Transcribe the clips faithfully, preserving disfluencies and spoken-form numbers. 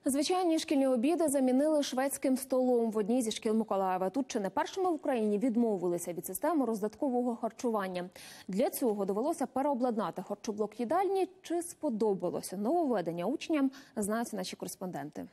Звичайні шкільні обіди замінили шведським столом в одній зі шкіл Миколаєва. Тут чи не першими в Україні відмовилися від системи роздаткового харчування. Для цього довелося переобладнати харчоблок їдальні. Чи сподобалося нововведення учням, знають наші кореспонденти.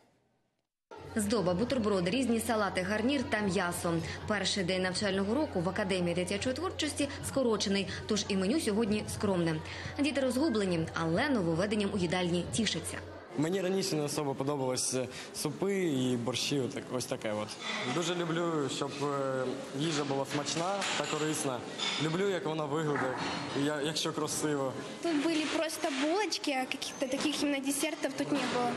Здоба, бутерброди, різні салати, гарнір та м'ясо. Перший день навчального року в Академії дитячої творчості скорочений, тож і меню сьогодні скромне. Діти розгублені, але нововведенням у їдальні тішаться. Мені раніше не особо подобалися супи і борщі, ось таке от. Дуже люблю, щоб їжа була смачна та корисна. Люблю, як вона виглядає, якщо красиво. Тут були просто булочки, а каких-то таких именно десертов тут не было.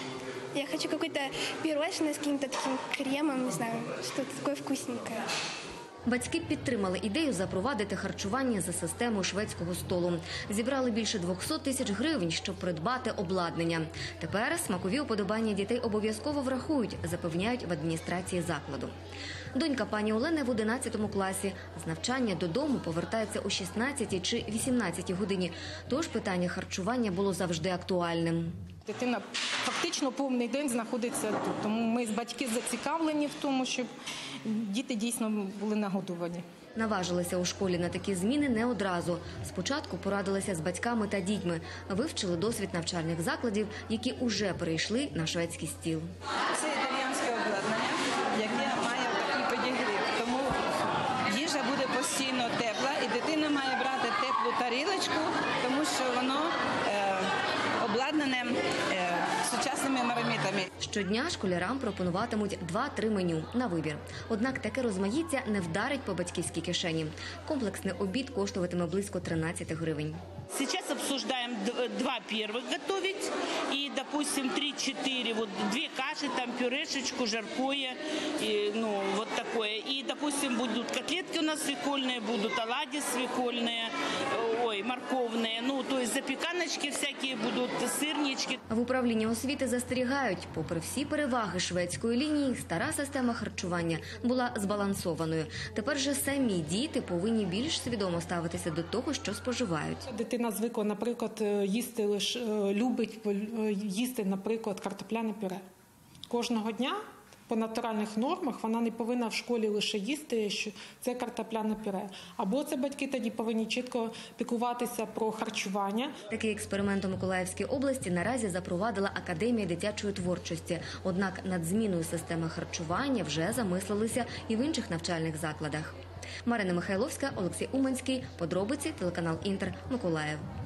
Я хочу какое-то пирожное с каким-то таким кремом, не знаю, что-то такое вкусненькое. Батьки підтримали ідею запровадити харчування за системою шведського столу. Зібрали більше двохсот тисяч гривень, щоб придбати обладнання. Тепер смакові уподобання дітей обов'язково врахують, запевняють в адміністрації закладу. Донька пані Олени в одинадцятому класі. З навчання додому повертається о шістнадцятій чи вісімнадцятій годині. Тож питання харчування було завжди актуальним. Дитина фактично повний день знаходиться тут, тому ми з батьки зацікавлені в тому, щоб діти дійсно були нагодовані. Наважилися у школі на такі зміни не одразу. Спочатку порадилися з батьками та дітьми, вивчили досвід навчальних закладів, які уже перейшли на шведський стіл. Це італійське обладнання, яке має такий підігрів, тому їжа буде постійно тепла і дитина має брати теплу тарілочку, тому що воно е, обладнане е, сучасними мармитами. Щодня школярам пропонуватимуть два-три меню на вибір. Однак таке розмаїття не вдарить по батьківській кишені. Комплексний обід коштуватиме близько тринадцять гривень. Сейчас обсуждаем два первых готовить и, допустим, три-четыре, вот две каши, там пюрешечку, жаркое, и, ну, вот такое. И, допустим, будут котлетки у нас свекольные, будут оладьи свекольные, ой, морковные, ну, то есть запеканочки всякие будут, сырнички. В управлінні освіти застерігають, попри всі переваги шведської лінії, стара система харчування була збалансованою. Тепер же самі діти повинні більш свідомо ставитися до того, що споживають. Дитина звикла, наприклад, їсти лише любить їсти, наприклад, картопляне пюре. Кожного дня по натуральних нормах вона не повинна в школі лише їсти, що це картопляне пюре. Або це батьки тоді повинні чітко піклуватися про харчування. Такий експеримент у Миколаївській області наразі запровадила Академія дитячої творчості. Однак над зміною системи харчування вже замислилися і в інших навчальних закладах. Марина Михайловська, Олексій Уманський. Подробиці, телеканал Інтер, Миколаїв.